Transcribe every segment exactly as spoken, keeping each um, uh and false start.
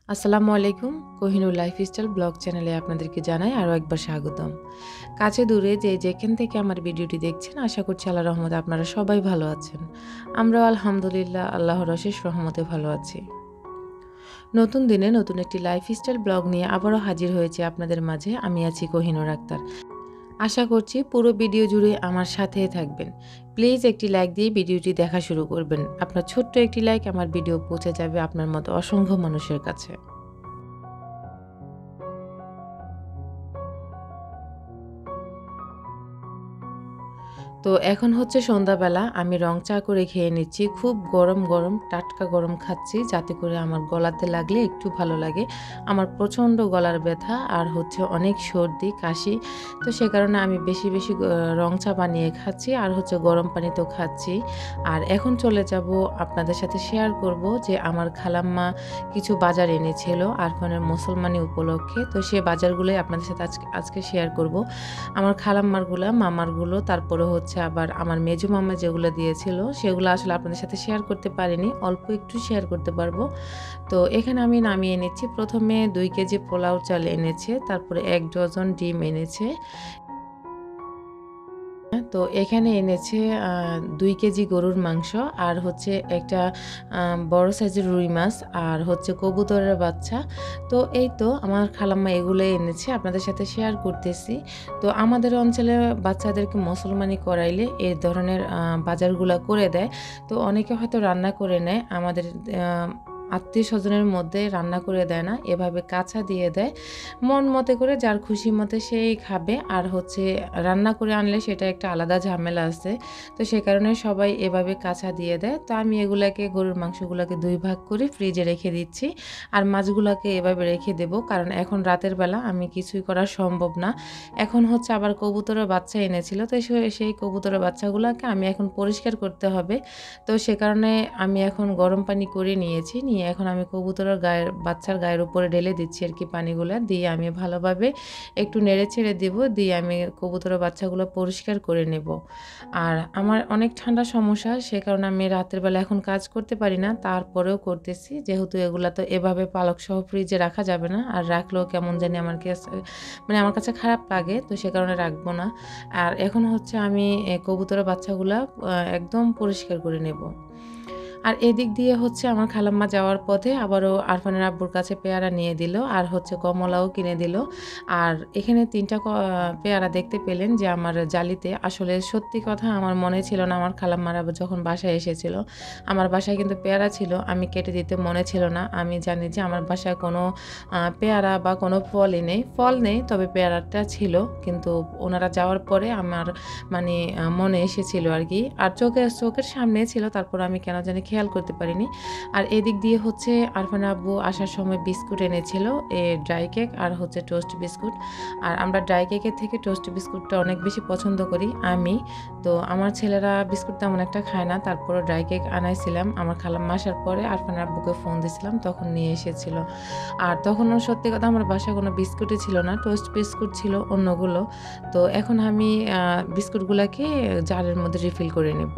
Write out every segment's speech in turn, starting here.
আসসালামু আলাইকুম। Kohinoor lifestyle blog চ্যানেলে আপনাদেরকে জানাই আরও একবার স্বাগতম। কাছে দূরে যে যেখান থেকে আমার ভিডিওটি দেখছেন, আশা করছি আল্লাহর রহমতে আপনারা সবাই ভালো আছেন। আমরাও আলহামদুলিল্লাহ আল্লাহর অশেষ রহমতে ভালো আছি। নতুন দিনে নতুন একটি লাইফস্টাইল ব্লগ নিয়ে আবারও হাজির হয়েছি আপনাদের মাঝে। আমি আছি কোহিনুর আক্তার। আশা করছি পুরো ভিডিও জুড়ে আমার সাথেই থাকবেন। প্লিজ একটি লাইক দিয়ে ভিডিওটি দেখা শুরু করবেন। আপনার ছোট্ট একটি লাইক আমার ভিডিও পৌঁছে যাবে আপনার মতো অসংখ্য মানুষের কাছে। তো এখন হচ্ছে সন্ধ্যাবেলা, আমি রং চা করে খেয়ে নিচ্ছি। খুব গরম গরম টাটকা গরম খাচ্ছি, যাতে করে আমার গলাতে লাগলে একটু ভালো লাগে। আমার প্রচণ্ড গলার ব্যথা আর হচ্ছে অনেক সর্দি কাশি, তো সে কারণে আমি বেশি বেশি রং চা বানিয়ে খাচ্ছি আর হচ্ছে গরম পানি তো খাচ্ছি। আর এখন চলে যাব আপনাদের সাথে শেয়ার করব যে আমার খালাম্মা কিছু বাজার এনেছিল আরফানের মুসলমানি উপলক্ষে। তো সে বাজারগুলোই আপনাদের সাথে আজকে আজকে শেয়ার করব। আমার খালাম্মারগুলো, মামারগুলো, তারপরে হচ্ছে আবার আমার মেজো মামা যেগুলো দিয়েছিল সেগুলো আসলে আপনাদের সাথে শেয়ার করতে পারিনি, অল্প একটু শেয়ার করতে পারবো। তো এখানে আমি নামিয়ে নিচ্ছি। প্রথমে দুই কেজি পোলাও চাল এনেছে, তারপরে এক ডজন ডিম এনেছে। তো এখানে এনেছে আ দুই কেজি গরুর মাংস আর হচ্ছে একটা আ বড় সাইজের রুই মাছ আর হচ্ছে কবুতরের বাচ্চা। তো এই তো আমার খালাম্মা এগুলোই এনেছে, আপনাদের সাথে শেয়ার করতেছি। তো আমাদের অঞ্চলে বাচ্চাদেরকে মুসলমানি করাইলে এ ধরনের আ বাজারগুলা করে দেয়। তো অনেকে হয়তো রান্না করে নেয়। আমাদের আ আত্মীয়স্বজনের মধ্যে রান্না করে দেয় না, এভাবে কাঁচা দিয়ে দেয়। মন মতে করে যার খুশি মতে সেই খাবে। আর হচ্ছে রান্না করে আনলে সেটা একটা আলাদা ঝামেলা আছে। তো সে কারণে সবাই এভাবে কাঁচা দিয়ে দেয়। তো আমি এগুলাকে, গরুর মাংসগুলাকে দুই ভাগ করে ফ্রিজে রেখে দিচ্ছি। আর মাছগুলাকে এভাবে রেখে দেব, কারণ এখন রাতের বেলা আমি কিছুই করা সম্ভব না। এখন হচ্ছে আবার কবুতরের বাচ্চা এনেছিল, তো সেই কবুতরের বাচ্চাগুলাকে আমি এখন পরিষ্কার করতে হবে। তো সে কারণে আমি এখন গরম পানি করে নিয়েছি, নিয়ে এখন আমি কবুতরের গায়ের বাচ্চার গায়ের উপরে ঢেলে দিচ্ছি আর কি পানিগুলা দিয়ে আমি ভালোভাবে একটু নেড়ে ছেড়ে দিব, দিয়ে আমি কবুতরের বাচ্চাগুলো পরিষ্কার করে নেব। আর আমার অনেক ঠান্ডা সমস্যা, সে কারণে আমি রাতের বেলা এখন কাজ করতে পারি না, তারপরেও করতেছি, যেহেতু এগুলা তো এভাবে পালক সহ ফ্রিজে রাখা যাবে না, আর রাখলেও কেমন জানি আমার কাছে মানে আমার কাছে খারাপ লাগে, তো সে কারণে রাখবো না। আর এখন হচ্ছে আমি কবুতরের বাচ্চাগুলা একদম পরিষ্কার করে নেব। আর এদিক দিয়ে হচ্ছে আমার খালাম্মা যাওয়ার পথে আবারও আরফানের আব্বুর কাছে পেয়ারা নিয়ে দিল আর হচ্ছে কমলাও কিনে দিল। আর এখানে তিনটা ক পেয়ারা দেখতে পেলেন যে আমার জালিতে। আসলে সত্যি কথা আমার মনে ছিল না, আমার খালাম্মার আবার যখন বাসায় এসেছিল, আমার বাসায় কিন্তু পেয়ারা ছিল, আমি কেটে দিতে মনে ছিল না। আমি জানি যে আমার বাসায় কোনো পেয়ারা বা কোনো ফলই নেই, ফল নেই, তবে পেয়ারাটা ছিল, কিন্তু ওনারা যাওয়ার পরে আমার মানে মনে এসেছিল আর কি। আর চোখের চোখের সামনে ছিল, তারপর আমি কেন জানি খেয়াল করতে পারিনি। আর এদিক দিয়ে হচ্ছে আরফান আব্বু আসার সময় বিস্কুট এনেছিল, এ ড্রাই কেক আর হচ্ছে টোস্ট বিস্কুট। আর আমরা ড্রাই কেকের থেকে টোস্ট বিস্কুটটা অনেক বেশি পছন্দ করি আমি। তো আমার ছেলেরা বিস্কুট তেমন একটা খায় না, তারপরে ড্রাই কেক আনাইছিলাম। আমার খালাম্মা আসার পরে আরফান আব্বুকে ফোন দিয়েছিলাম, তখন নিয়ে এসেছিল। আর তখনও সত্যি কথা আমার বাসায় কোনো বিস্কুটই ছিল না, টোস্ট বিস্কুট ছিল অন্যগুলো। তো এখন আমি বিস্কুটগুলোকে জারের মধ্যে রিফিল করে নেব।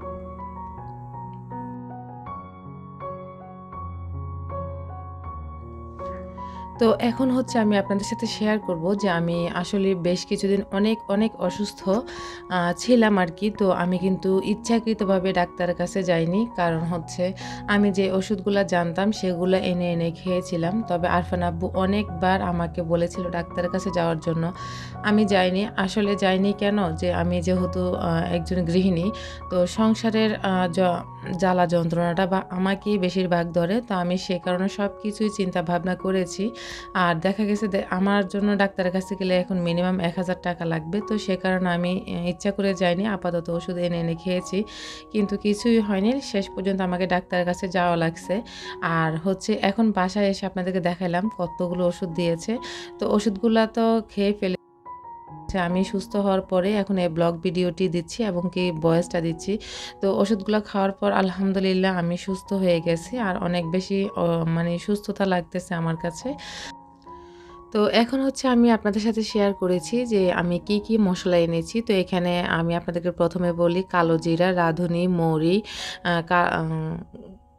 তো এখন হচ্ছে আমি আপনাদের সাথে শেয়ার করব যে আমি আসলে বেশ কিছুদিন অনেক অনেক অসুস্থ ছিলাম আর কি। তো আমি কিন্তু ইচ্ছাকৃতভাবে ডাক্তারের কাছে যাইনি, কারণ হচ্ছে আমি যে ওষুধগুলো জানতাম সেগুলো এনে এনে খেয়েছিলাম। তবে আরফান আব্বু অনেকবার আমাকে বলেছিল ডাক্তারের কাছে যাওয়ার জন্য, আমি যাইনি। আসলে যাইনি কেন, যে আমি যেহেতু একজন গৃহিণী, তো সংসারের জ্বালা যন্ত্রণাটা বা আমাকেই বেশিরভাগ ধরে, তো আমি সে কারণে সব কিছুই চিন্তা ভাবনা করেছি। আর দেখা গেছে আমার জন্য ডাক্তারের কাছে গেলে এখন মিনিমাম এক হাজার টাকা লাগবে, তো সে কারণে আমি ইচ্ছা করে যাইনি, আপাতত ওষুধ এনে এনে খেয়েছি, কিন্তু কিছুই হয়নি। শেষ পর্যন্ত আমাকে ডাক্তারের কাছে যাওয়া লাগছে। আর হচ্ছে এখন বাসায় এসে আপনাদেরকে দেখালাম কতগুলো ওষুধ দিয়েছে, তো ওষুধগুলো তো খেয়ে ফেলে আমি সুস্থ হওয়ার পরে এখন এই ব্লগ ভিডিওটি দিচ্ছি এবং কি ভয়েসটা দিচ্ছি। তো ওষুধগুলো খাওয়ার পর আলহামদুলিল্লাহ আমি সুস্থ হয়ে গেছি, আর অনেক বেশি মানে সুস্থতা লাগতেছে আমার কাছে। তো এখন হচ্ছে আমি আপনাদের সাথে শেয়ার করেছি যে আমি কি কি মশলা এনেছি। তো এখানে আমি আপনাদেরকে প্রথমে বলি কালো জিরা, রাঁধুনি, মৌরি,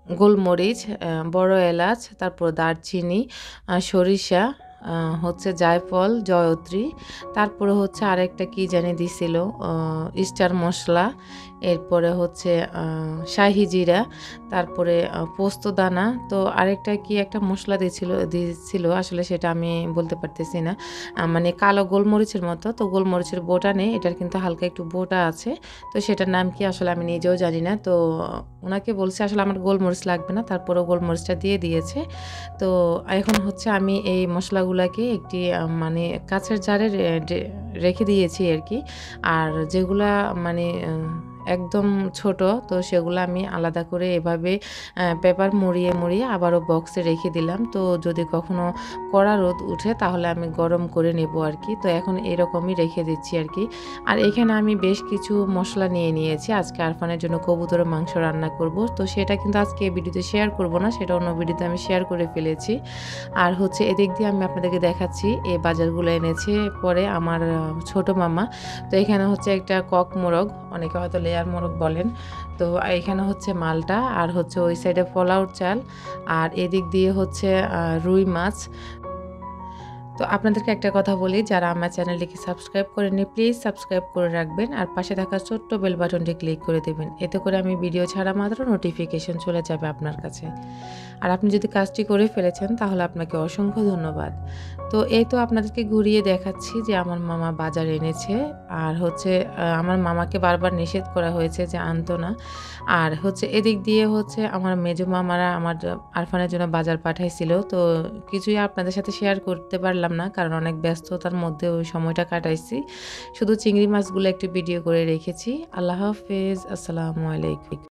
গোলমরিচ, বড় এলাচ, তারপর দারচিনি, সরিষা, হচ্ছে জায়ফল, জয়ত্রী, তারপরে হচ্ছে আরেকটা কি জানি দিছিল স্টার মশলা, এরপরে হচ্ছে শাহি জিরা, তারপরে পোস্ত দানা, তো আরেকটা কি একটা মশলা দিয়েছিল দিয়েছিল আসলে সেটা আমি বলতে পারতেছি না, মানে কালো গোলমরিচের মতো। তো গোলমরিচের বোটা নেই, এটার কিন্তু হালকা একটু বোটা আছে, তো সেটার নাম কি আসলে আমি নিজেও জানি না। তো ওনাকে বলছে আসলে আমার গোলমরিচ লাগবে না, তারপরেও গোলমরিচটা দিয়ে দিয়েছে। তো এখন হচ্ছে আমি এই মশলাগুলাকে একটি মানে কাঁচের জারে রেখে দিয়েছি আর কি। আর যেগুলা মানে একদম ছোট, তো সেগুলো আমি আলাদা করে এভাবে পেপার মুড়িয়ে মুড়িয়ে আবারও বক্সে রেখে দিলাম। তো যদি কখনো কড়া রোদ উঠে তাহলে আমি গরম করে নেব আর কি। তো এখন এরকমই রেখে দিচ্ছি আর কি। আর এখানে আমি বেশ কিছু মশলা নিয়ে নিয়েছি, আজকে আরফানের জন্য কবুতরের মাংস রান্না করব। তো সেটা কিন্তু আজকে এই ভিডিওতে শেয়ার করব না, সেটা অন্য ভিডিওতে আমি শেয়ার করে ফেলেছি। আর হচ্ছে এদিক দিয়ে আমি আপনাদেরকে দেখাচ্ছি এই বাজারগুলো এনেছে পরে আমার ছোট মামা। তো এখানে হচ্ছে একটা কক মোরগ, অনেকে হয়তো লেয়ার মোরগ বলেন। তো এখানে হচ্ছে মালটা, আর হচ্ছে ওই সাইডে পোলাওর চাল, আর এদিক দিয়ে হচ্ছে রুই মাছ। তো আপনাদেরকে একটা কথা বলি, যারা আমার চ্যানেলটিকে সাবস্ক্রাইব করেননি প্লিজ সাবস্ক্রাইব করে রাখবেন, আর পাশে থাকা ছোট্ট বেল বাটনটি ক্লিক করে দেবেন, এতে করে আমি ভিডিও ছাড়া মাত্র নোটিফিকেশন চলে যাবে আপনার কাছে। আর আপনি যদি কাজটি করে ফেলেছেন তাহলে আপনাকে অসংখ্য ধন্যবাদ। তো এই তো আপনাদেরকে ঘুরিয়ে দেখাচ্ছি যে আমার মামা বাজার এনেছে, আর হচ্ছে আমার মামাকে বারবার নিষেধ করা হয়েছে যে আনতো না। আর হচ্ছে এদিক দিয়ে হচ্ছে আমার মেজো মামারা আমার আরফানের জন্য বাজার পাঠাইছিল, তো কিছুই আপনাদের সাথে শেয়ার করতে পারলাম না কারণ অনেক ব্যস্ততার মধ্যে ওই সময়টা কাটাইছি। শুধু চিংড়ি মাছগুলো একটু ভিডিও করে রেখেছি। আল্লাহ হাফেজ, আসসালামু আলাইকুম।